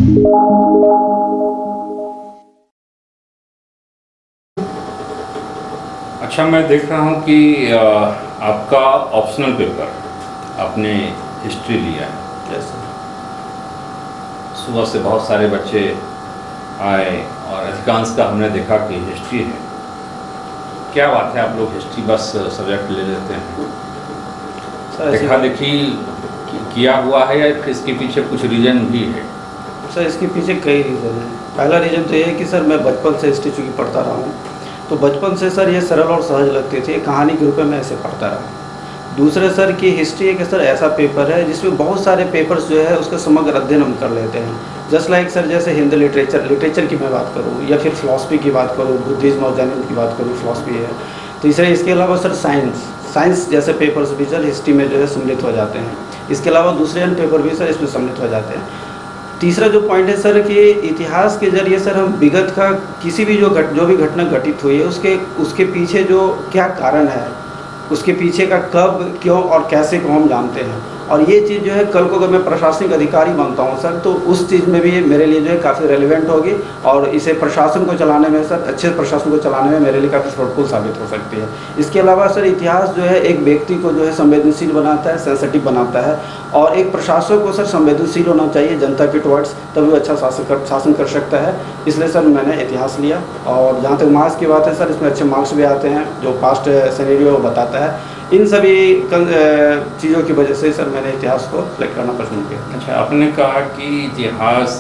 अच्छा, मैं देख रहा हूँ कि आपका ऑप्शनल पेपर आपने हिस्ट्री लिया है। Yes sir. सुबह से बहुत सारे बच्चे आए और अधिकांश का हमने देखा कि हिस्ट्री है। क्या बात है, आप लोग हिस्ट्री बस सब्जेक्ट ले लेते हैं? देखा देखी किया हुआ है या इसके पीछे कुछ रीज़न भी है? सर इसके पीछे कई रीज़न हैं। पहला रीज़न तो ये है कि सर मैं बचपन से हिस्ट्री चूँकि पढ़ता रहा हूँ, तो बचपन से सर ये सरल और सहज लगती थी, कहानी के रूप में मैं ऐसे पढ़ता रहा। दूसरे सर की हिस्ट्री एक सर ऐसा पेपर है जिसमें बहुत सारे पेपर्स जो है उसका समग्र अध्ययन हम कर लेते हैं। जस्ट लाइक सर जैसे हिंदी लिटरेचर की मैं बात करूँ या फिर फ़िलासफ़ी की बात करूँ, बुद्धिज़्म और जैनिज़्म की बात करूँ, फ़िलासफ़ी है। तीसरे इसके अलावा सर साइंस जैसे पेपर्स भी सर हिस्ट्री में जो है सम्मिलित हो जाते हैं। इसके अलावा दूसरे अन्य पेपर भी सर इसमें सम्मिलित हो जाते हैं। तीसरा जो पॉइंट है सर कि इतिहास के ज़रिए सर हम विगत का किसी भी जो भी घटना घटित हुई है उसके पीछे जो क्या कारण है, उसके पीछे का कब, क्यों और कैसे को हम जानते हैं। और ये चीज़ जो है कल को अगर मैं प्रशासनिक अधिकारी बनता हूँ सर, तो उस चीज़ में भी मेरे लिए जो है काफ़ी रेलिवेंट होगी और इसे प्रशासन को चलाने में सर, अच्छे प्रशासन को चलाने में मेरे लिए काफ़ी फ्रूटफुल साबित हो सकती है। इसके अलावा सर इतिहास जो है एक व्यक्ति को जो है संवेदनशील बनाता है, सेंसिटिव बनाता है, और एक प्रशासक को सर संवेदनशील होना चाहिए जनता के टुवर्ड्स, तभी वो अच्छा शासन कर सकता है। इसलिए सर मैंने इतिहास लिया। और जहाँ तक मार्क्स की बात है सर, इसमें अच्छे मार्क्स भी आते हैं जो पास्ट सिनेरियो बताता है। इन सभी चीज़ों की वजह से सर मैंने इतिहास को सेलेक्ट करना पसंद किया। अच्छा, आपने कहा कि इतिहास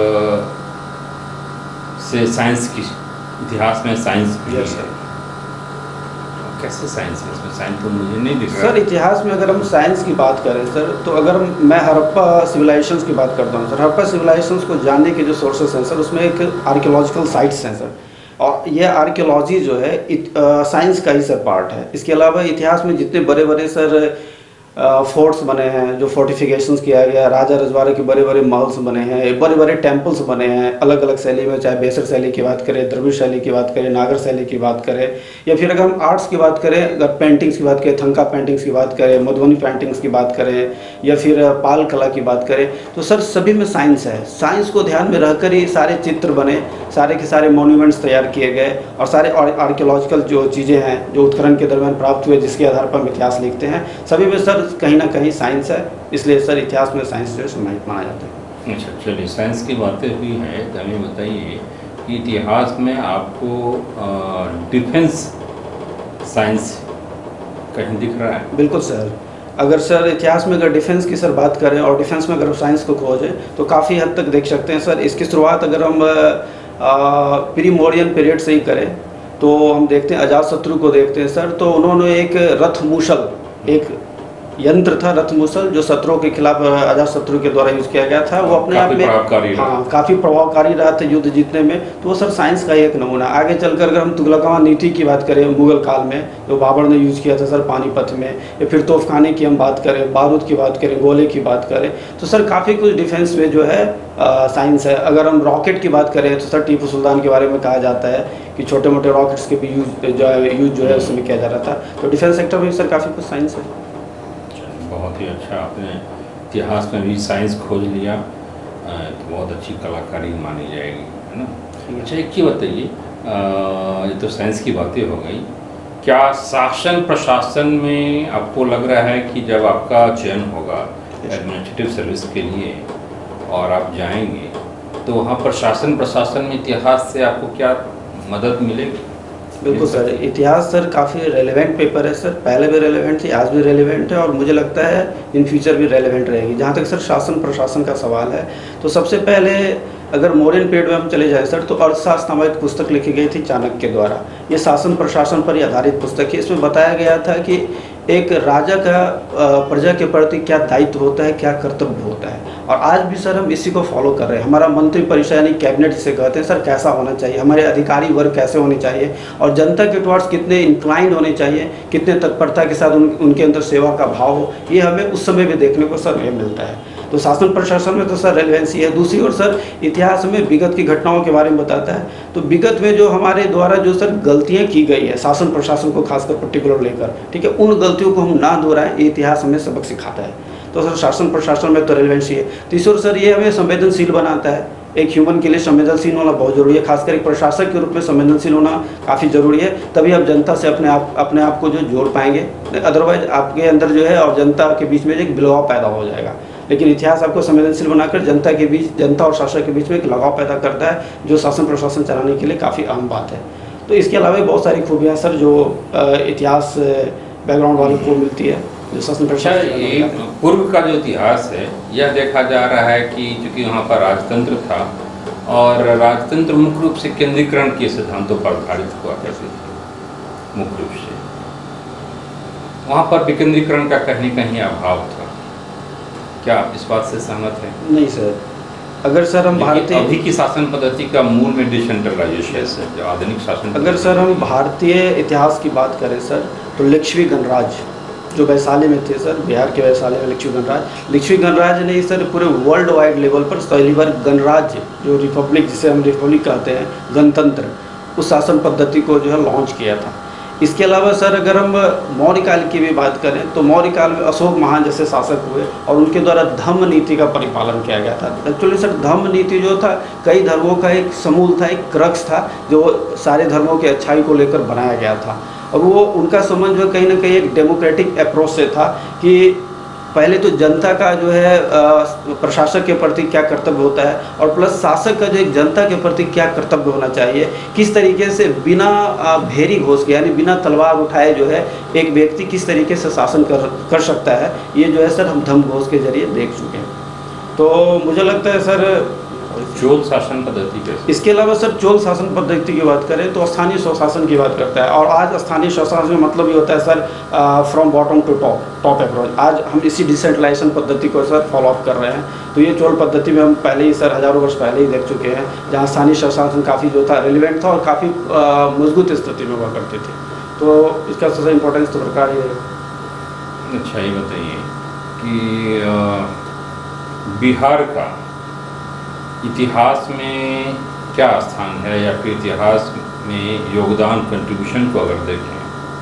से साइंस की, इतिहास में साइंस भी है। सर कैसे साइंस है इसमें? साइंस तो मुझे नहीं दिख रहा। सर इतिहास में अगर हम साइंस की बात करें सर, तो अगर मैं हड़प्पा सिविलाइजेशंस की बात करता हूँ सर, हड़प्पा सिविलाइजेशंस को जानने के जो सोर्सेस हैं सर, उसमें एक आर्कियोलॉजिकल साइट्स हैं सर, और ये आर्कियोलॉजी जो है साइंस का ही सर पार्ट है। इसके अलावा इतिहास में जितने बड़े बड़े सर फोर्ट्स बने हैं, जो फोर्टिफिकेशंस किया गया, राजा रजवाड़े के बड़े बड़े महल्स बने हैं, बड़े बड़े टेम्पल्स बने हैं अलग अलग शैली में, चाहे बेसर शैली की बात करें, द्रविड़ शैली की बात करें, नागर शैली की बात करें, या फिर अगर हम आर्ट्स की बात करें, अगर पेंटिंग्स की बात करें, थंका पेंटिंग्स की बात करें, मधुबनी पेंटिंग्स की बात करें, या फिर पाल कला की बात करें, तो सर सभी में साइंस है। साइंस को ध्यान में रखकर ही सारे चित्र बने, सारे के सारे मॉन्यूमेंट्स तैयार किए गए, और सारे आर्कियोलॉजिकल जो चीज़ें हैं जो उत्खनन के दरमियान प्राप्त हुए, जिसके आधार पर हम इतिहास लिखते हैं, सभी में सर कहीं ना कहीं साइंस है। इसलिए सर इतिहास में साइंस जो है समाहित माना जाता है। अच्छा, चलिए, साइंस की बातें हुई हैं तो हमें बताइए कि इतिहास में आपको डिफेंस साइंस कहीं दिख रहा है? बिल्कुल सर। अगर सर इतिहास में अगर डिफेंस की सर बात करें और डिफेंस में अगर साइंस को खोजें तो काफ़ी हद तक देख सकते हैं सर। इसकी शुरुआत अगर हम प्री मौर्यन पीरियड से ही करें तो हम देखते हैं अजातशत्रु को देखते हैं सर। तो उन्होंने एक रथ मूसल, एक यंत्र था रथ मूसल, जो शत्रुओं के खिलाफ अजातशत्रु के द्वारा यूज़ किया गया था। वो अपने आप में काफ़ी प्रभावकारी रहा था युद्ध जीतने में। तो वो सर साइंस का एक नमूना। आगे चलकर अगर हम तुगलकावा नीति की बात करें मुगल काल में, जो बाबर ने यूज़ किया था सर पानीपत में, या फिर तोफखाने की हम बात करें, बारूद की बात करें, गोले की बात करें, तो सर काफ़ी कुछ डिफेंस में जो है साइंस है। अगर हम रॉकेट की बात करें तो सर टीपू सुल्तान के बारे में कहा जाता है कि छोटे मोटे रॉकेट्स के भी यूज जो है उस समय किया जा रहा था। तो डिफेंस सेक्टर में सर काफ़ी कुछ साइंस है। बहुत ही अच्छा, आपने इतिहास में भी साइंस खोज लिया तो बहुत अच्छी कलाकारी मानी जाएगी, है ना? अच्छा, एक चीज़ बताइए, ये तो साइंस की बातें हो गई, क्या शासन प्रशासन में आपको लग रहा है कि जब आपका चयन होगा एडमिनिस्ट्रेटिव सर्विस के लिए और आप जाएंगे तो वहाँ प्रशासन में इतिहास से आपको क्या मदद मिलेगी? बिल्कुल सर, इतिहास सर काफ़ी रेलेवेंट पेपर है सर। पहले भी रेलेवेंट थी, आज भी रेलेवेंट है, और मुझे लगता है इन फ्यूचर भी रेलेवेंट रहेगी। जहाँ तक सर शासन प्रशासन का सवाल है, तो सबसे पहले अगर मौर्यन पीरियड में हम चले जाएं सर, तो अर्थशास्त्र नामक पुस्तक लिखी गई थी चाणक्य के द्वारा। ये शासन प्रशासन पर ही आधारित पुस्तक है। इसमें बताया गया था कि एक राजा का प्रजा के प्रति क्या दायित्व होता है, क्या कर्तव्य होता है, और आज भी सर हम इसी को फॉलो कर रहे हैं। हमारा मंत्री परिषद यानी कैबिनेट जिसे कहते हैं सर, कैसा होना चाहिए, हमारे अधिकारी वर्ग कैसे होने चाहिए, और जनता के टुवर्ड्स कितने इंक्लाइंड होने चाहिए, कितने तत्परता के साथ उनके अंदर सेवा का भाव हो, ये हमें उस समय भी देखने को सर ये मिलता है। तो शासन प्रशासन में तो सर रेलेवेंसी है। दूसरी ओर सर इतिहास में विगत की घटनाओं के बारे में बताता है। तो विगत में जो हमारे द्वारा जो सर गलतियाँ की गई है शासन प्रशासन को खासकर पर्टिकुलर लेकर, ठीक है, उन गलतियों को हम ना दोहराएं, ये इतिहास हमें सबक सिखाता है। तो सर शासन प्रशासन में तो रेलिवेंसी है। तीसरा सर ये हमें संवेदनशील बनाता है, एक ह्यूमन के लिए संवेदनशील होना बहुत ज़रूरी है, खासकर एक प्रशासक के रूप में संवेदनशील होना काफ़ी ज़रूरी है, तभी आप जनता से अपने आप को जो जोड़ पाएंगे, अदरवाइज आपके अंदर जो है और जनता के बीच में एक बिलवाव पैदा हो जाएगा। लेकिन इतिहास आपको संवेदनशील बनाकर जनता और शासक के बीच में एक लगाव पैदा करता है, जो शासन प्रशासन चलाने के लिए काफ़ी अहम बात है। तो इसके अलावा बहुत सारी खूबियाँ सर जो इतिहास बैकग्राउंड वालों को मिलती है, जो शासन प्रशासन पूर्व का जो इतिहास है यह देखा जा रहा है कि चूँकि वहाँ पर राजतंत्र था और राजतंत्र मुख्य रूप से केंद्रीकरण के सिद्धांतों पर आधारित हुआ करती थी। मुख्य रूप से वहाँ पर विकेंद्रीकरण का कहीं कहीं अभाव था। क्या आप इस बात से सहमत हैं? नहीं सर, अगर सर हम भारतीय अभी की शासन पद्धति का मूल में डिसेंट्रलाइजेशन है, जो आधुनिक शासन, अगर सर हम भारतीय इतिहास की बात करें सर, तो लिच्छवी गणराज्य जो वैशाली में थे सर, बिहार के वैशाली में लिच्छवी गणराज्य ने सर पूरे वर्ल्ड वाइड लेवल पर पहली बार गणराज्य जो रिपब्लिक, जिसे हम रिपब्लिक कहते हैं, गणतंत्र, उस शासन पद्धति को जो है लॉन्च किया था। इसके अलावा सर अगर हम मौर्य काल की भी बात करें तो मौर्य काल में अशोक महान जैसे शासक हुए और उनके द्वारा धम्म नीति का परिपालन किया गया था। एक्चुअली सर धम्म नीति जो था कई धर्मों का एक समूल था, एक क्रक्स था, जो सारे धर्मों की अच्छाई को लेकर बनाया गया था। और वो उनका संबंध जो कहीं ना कहीं एक डेमोक्रेटिक अप्रोच से था कि पहले तो जनता का जो है प्रशासक के प्रति क्या कर्तव्य होता है और प्लस शासक का जो एक जनता के प्रति क्या कर्तव्य होना चाहिए, किस तरीके से बिना भेरी घोष के यानी बिना तलवार उठाए जो है एक व्यक्ति किस तरीके से शासन कर सकता है, ये जो है सर हम धम्म घोष के जरिए देख चुके हैं। तो मुझे लगता है सर चोल शासन पद्धति कैसे, इसके अलावा सर चोल शासन पद्धति की बात करें तो स्थानीय स्वशासन की बात करता है। और आज स्थानीय स्वशासन का मतलब ये होता है sir from bottom to top approach. आज हम इसी डिसेंट्रलाइजेशन पद्धति को सर फॉलो अप कर रहे हैं। तो ये चोल पद्धति में हम पहले ही सर हज़ारों वर्ष पहले ही देख चुके हैं, जहाँ स्थानीय स्वशासन काफ़ी जो था रिलेवेंट था और काफ़ी मजबूत स्थिति में हुआ करते थे। तो इसका सबसे इम्पोर्टेंस तो प्रकार ये है। अच्छा ये बताइए कि बिहार का इतिहास में क्या स्थान है, या फिर इतिहास में योगदान कंट्रीब्यूशन को अगर देखें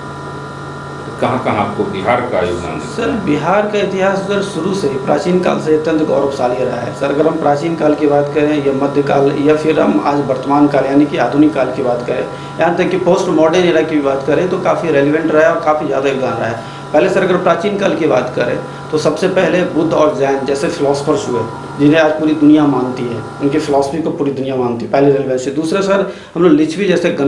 तो कहाँ कहाँ आपको बिहार का योगदान दिखता है? सर बिहार का इतिहास सर शुरू से ही प्राचीन काल से अत्यंत गौरवशाली रहा है। सर अगर हम प्राचीन काल की बात करें या मध्यकाल या फिर हम आज वर्तमान काल यानी कि आधुनिक काल की बात करें, यहाँ तक कि पोस्ट मॉडर्न एरा की भी बात करें तो काफ़ी रेलिवेंट रहा है और काफ़ी ज़्यादा योगदान रहा है। पहले सर अगर प्राचीन काल की बात करें तो सबसे पहले बुद्ध और जैन जैसे फिलोसफर्स हुए, जिन्हें आज पूरी दुनिया मानती है, उनकी फिलॉसफी को पूरी दुनिया मानती है, पहले रेलिवेंस से। दूसरा सर हम लोग लिच्छवी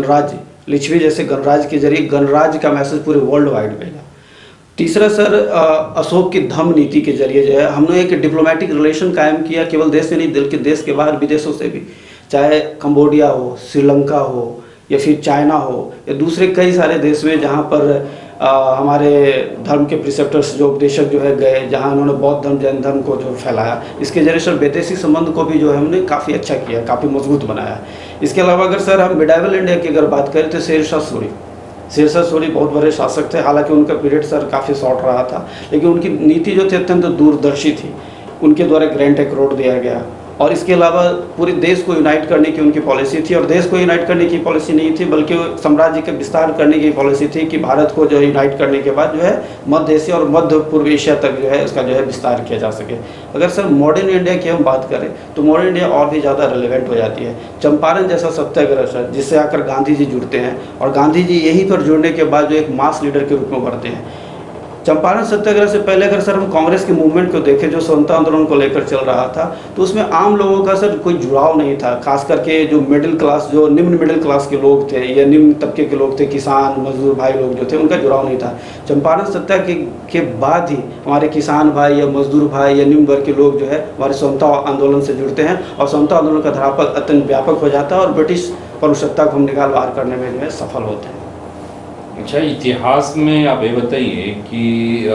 जैसे गणराज्य के जरिए गणराज्य का मैसेज पूरे वर्ल्ड वाइड भेजा। तीसरा सर अशोक की धम्म नीति के जरिए जो है हमने एक डिप्लोमेटिक रिलेशन कायम किया, केवल देश से नहीं बल्कि देश के बाहर विदेशों से भी, चाहे कंबोडिया हो, श्रीलंका हो या फिर चाइना हो या दूसरे कई सारे देश में जहाँ पर हमारे धर्म के प्रिसेप्टर्स जो उपदेशक जो है गए, जहाँ उन्होंने बौद्ध धर्म जैन धर्म को जो फैलाया। इसके जरिए सर विदेशी संबंध को भी जो है हमने काफ़ी अच्छा किया, काफ़ी मजबूत बनाया। इसके अलावा अगर सर हम मिडाइवल इंडिया की अगर बात करें तो शेरशाह सूरी बहुत बड़े शासक थे। हालांकि उनका पीरियड सर काफ़ी शॉर्ट रहा था, लेकिन उनकी नीति जो थी अत्यंत दूरदर्शी थी। उनके द्वारा ग्रैंड एक रोड दिया गया और इसके अलावा पूरे देश को यूनाइट करने की उनकी पॉलिसी थी। और देश को यूनाइट करने की पॉलिसी नहीं थी बल्कि साम्राज्य का विस्तार करने की पॉलिसी थी कि भारत को जो यूनाइट करने के बाद जो है मध्य एशिया और मध्य पूर्व एशिया तक जो है उसका जो है विस्तार किया जा सके। अगर सर मॉडर्न इंडिया की हम बात करें तो मॉडर्न इंडिया और भी ज़्यादा रिलेवेंट हो जाती है। चंपारण जैसा सत्याग्रह सर, जिससे आकर गांधी जी जुड़ते हैं और गांधी जी यहीं पर जुड़ने के बाद जो एक मास लीडर के रूप में उभरते हैं। चंपारण सत्याग्रह से पहले अगर सर हम कांग्रेस के मूवमेंट को देखें जो स्वतंत्रता आंदोलन को लेकर चल रहा था, तो उसमें आम लोगों का सर कोई जुड़ाव नहीं था। खास करके जो मिडिल क्लास, जो निम्न मिडिल क्लास के लोग थे या निम्न तबके के लोग थे, किसान मजदूर भाई लोग जो थे, उनका जुड़ाव नहीं था। चंपारण सत्याग्रह के बाद ही हमारे किसान भाई या मजदूर भाई या निम्न वर्ग के लोग जो है हमारे स्वतंत्रता आंदोलन से जुड़ते हैं और स्वतंत्रता आंदोलन का धारापक अत्यंत व्यापक हो जाता है और ब्रिटिश परुसत्ता को हम निकाल बाहर करने में जो है सफल होते हैं। अच्छा, इतिहास में आप ये बताइए कि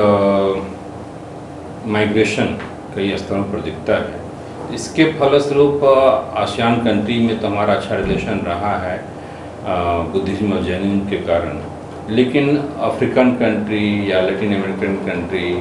माइग्रेशन कई स्तरों पर दिखता है। इसके फलस्वरूप आसियान कंट्री में तो हमारा अच्छा रिलेशन रहा है बुद्धिज्म और जैनिज्म के कारण, लेकिन अफ्रीकन कंट्री या लैटिन अमेरिकन कंट्री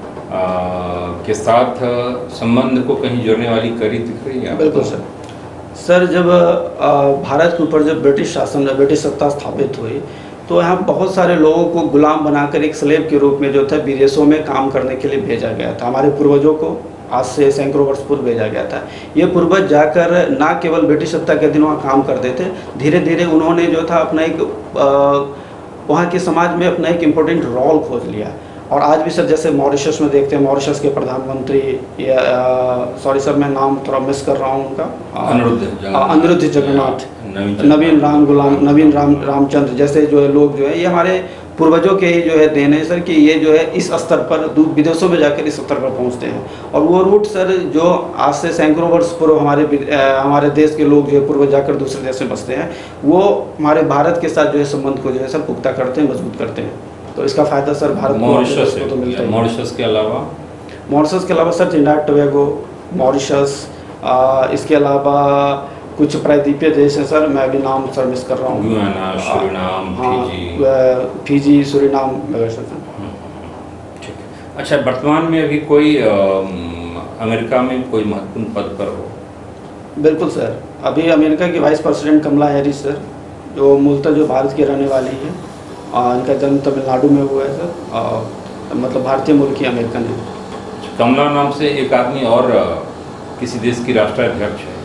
के साथ संबंध को कहीं जोड़ने वाली कड़ी दिख रही है? बिल्कुल सर जब भारत के ऊपर जब ब्रिटिश शासन ब्रिटिश सत्ता स्थापित हुई तो यहाँ बहुत सारे लोगों को गुलाम बनाकर एक स्लेव के रूप में जो था विदेशों में काम करने के लिए भेजा गया था। हमारे पूर्वजों को आज से सैकड़ों वर्ष पूर्व भेजा गया था। ये पूर्वज जाकर ना केवल ब्रिटिश सत्ता के दिन वहाँ काम करते थे, धीरे धीरे उन्होंने जो था अपना एक वहाँ के समाज में अपना एक इम्पोर्टेंट रोल खोज लिया। और आज भी सर जैसे मॉरिशस में देखते हैं, मॉरिशस के प्रधानमंत्री या सॉरी सर मैं नाम थोड़ा मिस कर रहा हूँ उनका, अनिरुद्ध जगन्नाथ, नवीन रामचंद्र जैसे जो है लोग जो है, ये हमारे पूर्वजों के ही जो है देन है सर कि ये जो है इस स्तर पर विदेशों में जाकर इस स्तर पर पहुंचते हैं। और वो रूट सर जो आज से सैकड़ों वर्ष पूर्व हमारे देश के लोग जो है पूर्वज जाकर दूसरे देश में बसते हैं, वो हमारे भारत के साथ जो है संबंध को जो है सर पुख्ता करते हैं, मजबूत करते हैं। तो इसका फ़ायदा सर भारत मॉरिशस को तो मिलता है। मॉरिशस के अलावा सर ट्रिनिडाद टोबैगो, मॉरिशस, इसके अलावा कुछ प्रायद्वीपीय देश हैं सर, मैं अभी नाम सर मिस कर रहा हूँ, गुयाना, सूरीनाम, फिजी, सूरीनाम वगैरह सर। ठीक है। अच्छा, वर्तमान में अभी कोई अमेरिका में कोई महत्वपूर्ण पद पर हो? बिल्कुल सर, अभी अमेरिका की vice president Kamala Harris sir, जो मूलतः जो भारत की रहने वाली है, इनका जन्म तमिलनाडु में हुआ है सर, मतलब भारतीय मूल की अमेरिकन है। कमला नाम से एक आदमी और किसी देश की राष्ट्राध्यक्ष है,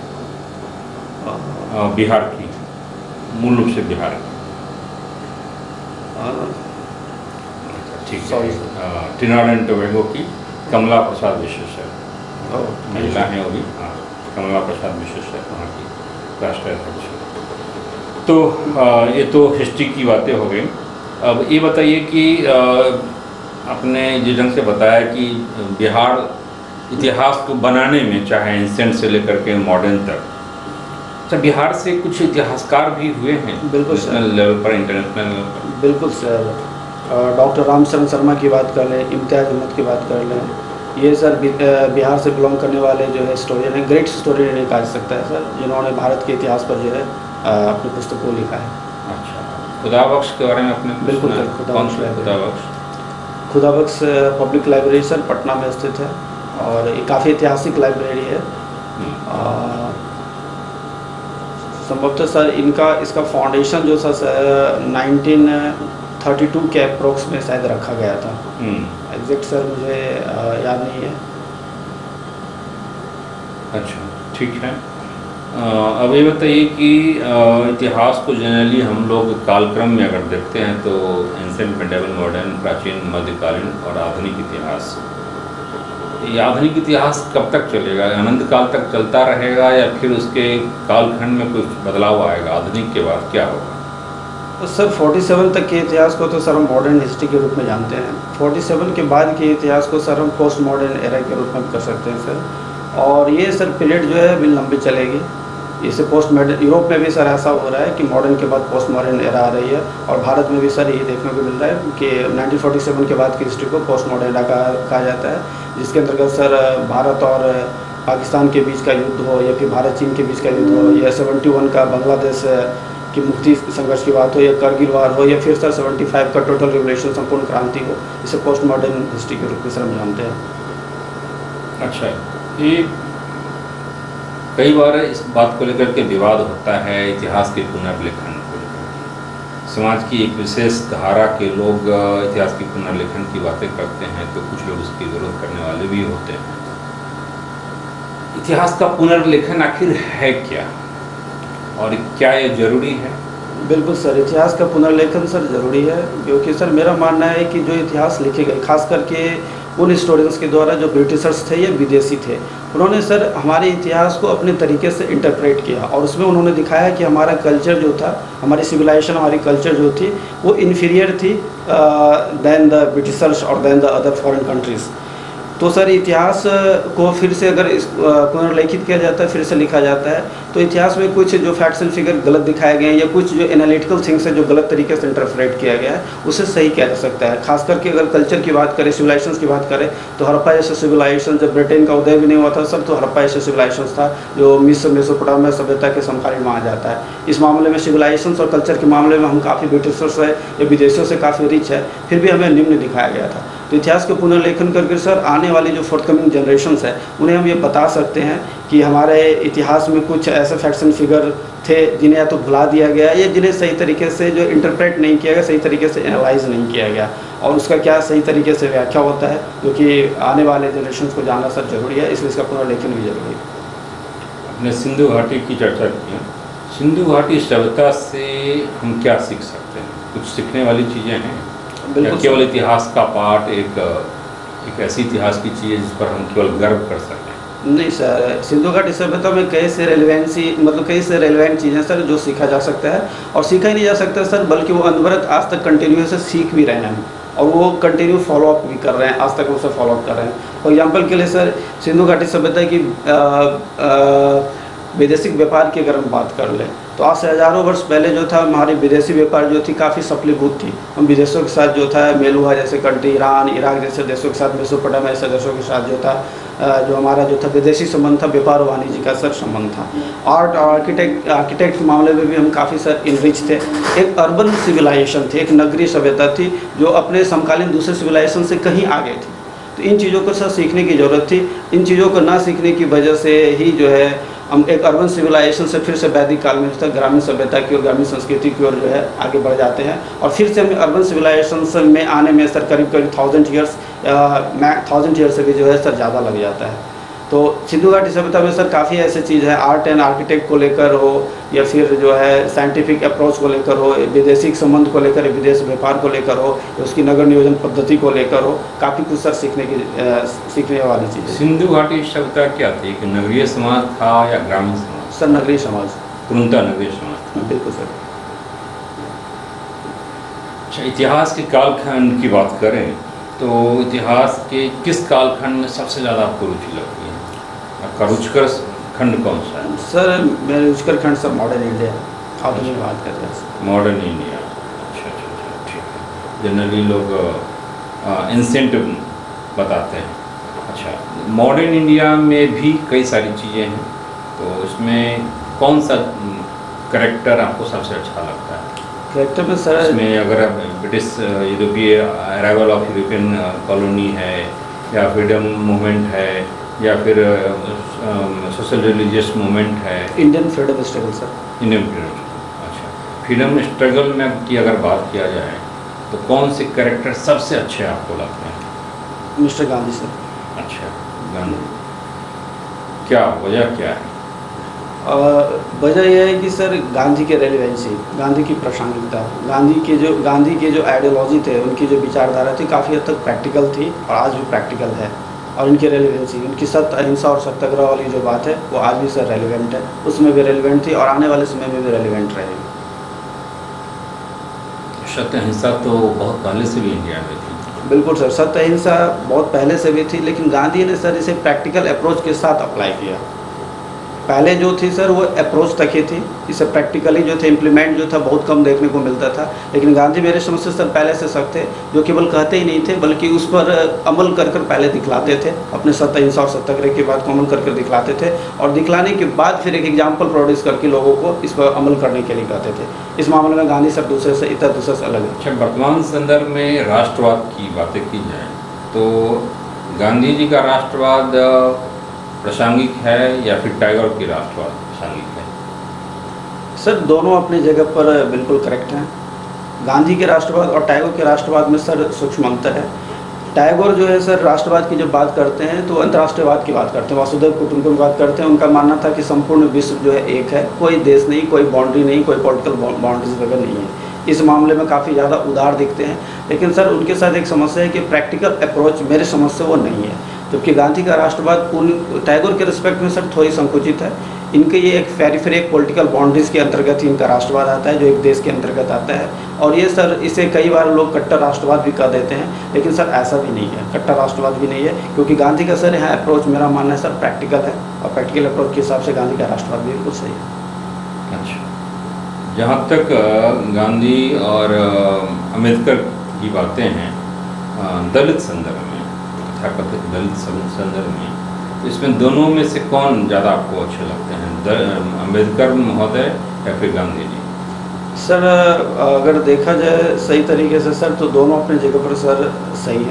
बिहार की, मूल रूप से बिहार की। ठीक है। ट्रिनिडाद एंड टोबैगो की कमला प्रसाद विश्वेश्वर महिला हैं, वो भी कमला प्रसाद विश्वेश्वर वहाँ की राष्ट्राध्यक्ष है। तो ये तो हिस्ट्री की बातें हो गई। अब ये बताइए कि आपने जिस ढंग से बताया कि बिहार इतिहास को बनाने में, चाहे एंसेंट से लेकर के मॉडर्न तक, अच्छा बिहार से कुछ इतिहासकार भी हुए हैं नेशनल लेवल पर, इंटरनेशनल लेवल पर? बिल्कुल सर, डॉक्टर रामचरण शर्मा की बात कर लें, इम्तियाज़ अहमद की बात कर लें, ये सर बिहार से बिलोंग करने वाले जो है हिस्टोरियन है, ग्रेट हिस्टोरियन नहीं कहा जा सकता है सर, जिन्होंने भारत के इतिहास पर जो है अपनी पुस्तक को लिखा है। अच्छा, खुदाबख्श के बारे में आपने? बिल्कुल sir, Khudabakhsh public library sir Patna में स्थित है, और ये काफ़ी ऐतिहासिक लाइब्रेरी है। संभवतः सर इसका फाउंडेशन जो सर 1932 के अप्रोक्स में शायद रखा गया था। एग्जैक्ट सर मुझे याद नहीं है। अच्छा, ठीक है। अब ये बताइए कि इतिहास को जनरली हम लोग कालक्रम में अगर देखते हैं तो एंसेंट, मिडिवल, मॉडर्न, प्राचीन, मध्यकालीन और आधुनिक इतिहास। ये आधुनिक इतिहास कब तक चलेगा? अनंत काल तक चलता रहेगा या फिर उसके कालखंड में कुछ बदलाव आएगा? आधुनिक के बाद क्या होगा? तो सर 47 तक के इतिहास को तो सर हम मॉडर्न हिस्ट्री के रूप में जानते हैं। 47 के बाद के इतिहास को सर हम पोस्ट मॉडर्न एरा के रूप में कर सकते हैं सर। और ये सर पीरियड जो है अभी लंबी चलेगी। इससे पोस्ट मॉडर्न, यूरोप में भी सर ऐसा हो रहा है कि मॉडर्न के बाद पोस्ट मॉडर्न एरा आ रही है, और भारत में भी सर ये देखने को मिल रहा है कि 1947 के बाद की हिस्ट्री को पोस्ट मॉडर्न एरा कहा जाता है, जिसके अंतर्गत सर भारत और पाकिस्तान के बीच का युद्ध हो, या फिर भारत चीन के बीच का युद्ध हो, या 71 का बांग्लादेश की मुक्ति संघर्ष की बात हो, या करगिल वार हो, या फिर सर 75 का टोटल रिवोल्यूशन, संपूर्ण क्रांति हो, इसे पोस्ट मॉडर्न हिस्ट्री के रूप में सर हम जानते हैं। अच्छा, ये कई बार इस बात को लेकर के विवाद होता है, इतिहास के पुनर्लेखन को लेकर। समाज की एक विशेष धारा के लोग इतिहास की पुनर्लेखन की बातें करते हैं, तो कुछ लोग उसकी विरोध करने वाले भी होते हैं। इतिहास का पुनर्लेखन आखिर है क्या, और क्या ये जरूरी है? बिल्कुल सर, इतिहास का पुनर्लेखन सर ज़रूरी है, क्योंकि सर मेरा मानना है कि जो इतिहास लिखे गए, खास करके उन हिस्टोरियंस के द्वारा जो ब्रिटिशर्स थे या विदेशी थे, उन्होंने सर हमारे इतिहास को अपने तरीके से इंटरप्रेट किया, और उसमें उन्होंने दिखाया कि हमारा कल्चर जो था, हमारी सिविलाइजेशन, हमारी कल्चर जो थी, वो इन्फीरियर थी दैन द ब्रिटिशर्स और than the other foreign countries. तो सर इतिहास को फिर से अगर पुनर्लेखित किया जाता है, फिर से लिखा जाता है, तो इतिहास में कुछ जो फैक्ट्स एंड फिगर गलत दिखाए गए हैं, या कुछ जो एनालिटिकल थिंग्स है जो गलत तरीके से इंटरप्रेट किया गया है, उसे सही किया जा सकता है। खास करके अगर कल्चर की बात करें, सिविलाइजेशन की बात करें, तो हड़प्पा जैसे सिविलाइजेशन, जब ब्रिटेन का उदय भी नहीं हुआ था सर, तो हड़प्पा जैसे सिविलाइजेशन था जो मिस्र, मेसोपोटामिया सभ्यता के समकालीन माना जाता है। इस मामले में सिविलाइजेशन और कल्चर के मामले में हम काफ़ी ब्रिटिशर्स है या विदेशों से काफ़ी रिच है, फिर भी हमें निम्न दिखाया गया था। तो तो इतिहास का पुनर्लेखन करके सर आने वाली जो फोर्थकमिंग जनरेशन्स है उन्हें हम ये बता सकते हैं कि हमारे इतिहास में कुछ ऐसे फैक्ट्स एंड फिगर थे जिन्हें या तो भुला दिया गया या जिन्हें सही तरीके से जो इंटरप्रेट नहीं किया गया, सही तरीके से एनालाइज नहीं किया गया, और उसका क्या सही तरीके से व्याख्या होता है, जो कि आने वाले जनरेशन्स को जानना सर जरूरी है, इसलिए इसका पुनर्लेखन भी जरूरी है। अपने सिंधु घाटी की चर्चा की है। सिंधु घाटी सभ्यता से हम क्या सीख सकते हैं? कुछ सीखने वाली चीज़ें हैं या केवल इतिहास का पाठ एक ऐसी इतिहास की चीज़ है जिस पर हम केवल गर्व कर सकते हैं? नहीं सर, सिंधु घाटी सभ्यता में कई से रेलिवेंट चीज़ें सर जो सीखा जा सकता है, और सीखा ही नहीं जा सकता सर बल्कि वो अनवरत आज तक कंटिन्यूस से सीख भी रहे हैं और वो कंटिन्यू फॉलोअप भी कर रहे हैं, आज तक उसे फॉलोअप कर रहे हैं। फॉर एग्जांपल के लिए सर सिंधु घाटी सभ्यता की विदेशी व्यापार की अगर हम बात कर लें तो आज से हज़ारों वर्ष पहले जो था हमारी विदेशी व्यापार जो थी काफ़ी सफलीभूत थी। हम विदेशों के साथ जो था मेल हुआ, जैसे कंट्री ईरान, इराक जैसे देशों के साथ, मेसोपोटामिया ऐसे देशों के साथ जो था जो हमारा जो था विदेशी संबंध था, व्यापार और वाणिज्य का सर संबंध था। आर्ट और आर्किटेक्ट के मामले में भी हम काफ़ी सर इनरिच थे। एक अर्बन सिविलाइजेशन थी, एक नगरीय सभ्यता थी जो अपने समकालीन दूसरे सिविलाइजेशन से कहीं आगे थी। तो इन चीज़ों को सर सीखने की ज़रूरत थी। इन चीज़ों को ना सीखने की वजह से ही जो है हम एक अर्बन सिविलाइजेशन से फिर से वैदिक काल में जो था ग्रामीण सभ्यता की और ग्रामीण संस्कृति की ओर जो है आगे बढ़ जाते हैं, और फिर से हम अर्बन सिविलाइजेशन में आने में सर करीब 1000 ईयर्स से भी जो है सर ज़्यादा लग जाता है। तो सिंधु घाटी सभ्यता में सर काफ़ी ऐसी चीज़ है, आर्ट एंड आर्किटेक्ट को लेकर हो या फिर जो है साइंटिफिक अप्रोच को लेकर हो, विदेशी संबंध को लेकर, विदेश व्यापार को लेकर हो, उसकी नगर नियोजन पद्धति को लेकर हो, काफ़ी कुछ सर सीखने वाली चीज़ है। सिंधु घाटी सभ्यता क्या थी? कि नगरीय समाज था या ग्रामीण समाज? सर नगरीय समाज, पूर्णतः नगरीय समाज था। बिल्कुल सर। अच्छा, इतिहास के कालखंड की बात करें तो इतिहास के किस कालखंड में सबसे ज़्यादा आपको रुचि लगती है? आपका रुचिकर खंड कौन सा है? सर मेरा रुचिकर खंड सर मॉडर्न इंडिया, आधुनिक बात कर रहे हैं। मॉडर्न इंडिया, अच्छा अच्छा अच्छा, ठीक है। जनरली लोग एंसेंट बताते हैं। अच्छा, मॉडर्न इंडिया में भी कई सारी चीज़ें हैं, तो उसमें कौन सा करेक्टर आपको सबसे अच्छा लगता है? करेक्टर में सर इसमें अगर ब्रिटिश यूरोपीय अराइवल ऑफ यूरोपियन कॉलोनी है, या फ्रीडम मूवमेंट है, या फिर सोशल रिलीजियस मूवमेंट है, Indian freedom struggle sir. Indian freedom, अच्छा, फ्रीडम स्ट्रगल में की अगर बात किया जाए तो कौन से कैरेक्टर सबसे अच्छे आपको लगते हैं? Mister Gandhi sir. अच्छा, गांधी, क्या वजह क्या है? वजह यह है कि सर गांधी के रेलिवेंसी, गांधी की प्रासंगिकता, गांधी के जो आइडियोलॉजी थे, उनकी जो विचारधारा थी काफ़ी हद तक प्रैक्टिकल थी और आज भी प्रैक्टिकल है, और इनकी रेलिवेंसी, उनकी सत्य अहिंसा और सत्याग्रह वाली जो बात है वो आज भी सर रेलिवेंट है, उसमें भी रेलिवेंट थी और आने वाले समय में भी रेलिवेंट रहेगी। सत्य अहिंसा तो बहुत पहले से भी इंडिया में थी। बिल्कुल सर, सत्य अहिंसा बहुत पहले से भी थी, लेकिन गांधी ने सर इसे प्रैक्टिकल अप्रोच के साथ अप्लाई किया। पहले जो थी सर वो अप्रोच तक ही थी, इसे प्रैक्टिकली जो थे इम्प्लीमेंट जो था बहुत कम देखने को मिलता था। लेकिन गांधी मेरे समझ से सर पहले से सख्त थे, जो केवल कहते ही नहीं थे बल्कि उस पर अमल कर पहले दिखलाते थे, अपने सत्य अहिंसा और सत्याग्रह की बात को अमल कर दिखलाते थे, और दिखलाने के बाद फिर एक एग्जाम्पल प्रोड्यूस करके लोगों को इस पर अमल करने के लिए कहते थे। इस मामले में गांधी सर दूसरे से अलग है। अच्छा, वर्तमान संदर्भ में राष्ट्रवाद की बातें की जाए तो गांधी जी का राष्ट्रवाद प्रासंगिक है या फिर टैगोर की राष्ट्रवाद प्रासंगिक है? सर दोनों अपनी जगह पर बिल्कुल करेक्ट हैं। गांधी के राष्ट्रवाद और टैगोर के राष्ट्रवाद में सर सूक्ष्म अंतर है। टैगोर जो है सर राष्ट्रवाद की जब बात करते हैं तो अंतर्राष्ट्रीयवाद की बात करते हैं, वासुदेव कुटुंबकम की बात करते हैं। उनका मानना था कि संपूर्ण विश्व जो है एक है, कोई देश नहीं, कोई बाउंड्री नहीं, कोई पॉलिटिकल बाउंड्रीज वगैरह नहीं है। इस मामले में काफ़ी ज़्यादा उदार दिखते हैं, लेकिन सर उनके साथ एक समस्या है कि प्रैक्टिकल अप्रोच मेरे समझ से वो नहीं है। जबकि गांधी का राष्ट्रवाद टैगोर के रिस्पेक्ट में सर थोड़ी संकुचित है। इनके ये एक पेरिफेरिक पॉलिटिकल बाउंड्रीज के अंतर्गत ही इनका राष्ट्रवाद आता है, जो एक देश के अंतर्गत आता है। और ये सर इसे कई बार लोग कट्टर राष्ट्रवाद भी कह देते हैं, लेकिन सर ऐसा भी नहीं है, कट्टर राष्ट्रवाद भी नहीं है, क्योंकि गांधी का सर यहाँ अप्रोच मेरा मानना है सर प्रैक्टिकल है, और प्रैक्टिकल अप्रोच के हिसाब से गांधी का राष्ट्रवाद भी बिल्कुल सही है। अच्छा, जहाँ तक गांधी और अम्बेडकर की बातें हैं दलित संदर्भ में, तथाकथित दलित संदर्भ में, तो इसमें दोनों में से कौन ज़्यादा आपको अच्छे लगते हैं, अम्बेडकर महोदय या फिर गांधी जी? सर अगर देखा जाए सही तरीके से सर तो दोनों अपनी जगह पर सर सही हैं।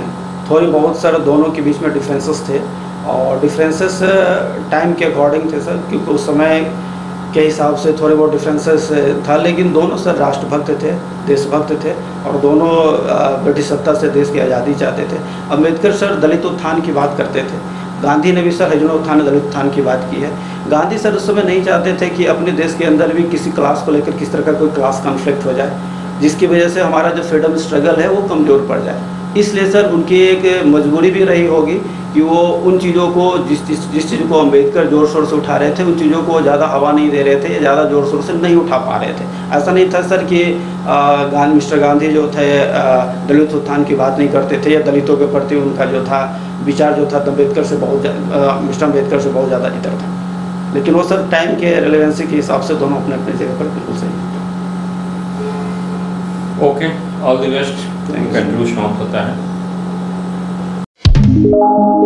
थोड़ी बहुत सर दोनों के बीच में डिफरेंसेस थे, और डिफरेंसेस टाइम के अकॉर्डिंग थे सर, क्योंकि उस समय के हिसाब से थोड़े बहुत डिफरेंसेस था, लेकिन दोनों सर राष्ट्रभक्त थे, देशभक्त थे, और दोनों ब्रिटिश सत्ता से देश की आज़ादी चाहते थे। अम्बेडकर सर दलित उत्थान की बात करते थे, गांधी ने भी सर हरिजन उत्थान, दलित उत्थान की बात की है। गांधी सर उस समय नहीं चाहते थे कि अपने देश के अंदर भी किसी क्लास को लेकर किस तरह का कोई क्लास कॉन्फ्लिक्ट हो जाए, जिसकी वजह से हमारा जो फ्रीडम स्ट्रगल है वो कमज़ोर पड़ जाए। इसलिए सर उनकी एक मजबूरी भी रही होगी कि वो उन चीज़ों को जिस चीज़ को अम्बेडकर ज़ोर शोर से उठा रहे थे, उन चीज़ों को ज़्यादा हवा नहीं दे रहे थे या ज़्यादा ज़ोर शोर से नहीं उठा पा रहे थे। ऐसा नहीं था सर कि मिस्टर गांधी जो थे दलित उत्थान की बात नहीं करते थे, या दलितों के प्रति उनका जो था विचार जो था अम्बेडकर से मिस्टर अम्बेडकर से बहुत ज़्यादा इतर था। लेकिन वो सर टाइम के रेलेवेंसी के हिसाब से दोनों अपने अपने जगह पर बिल्कुल सही। Okay, all the best. Conclusion होता है।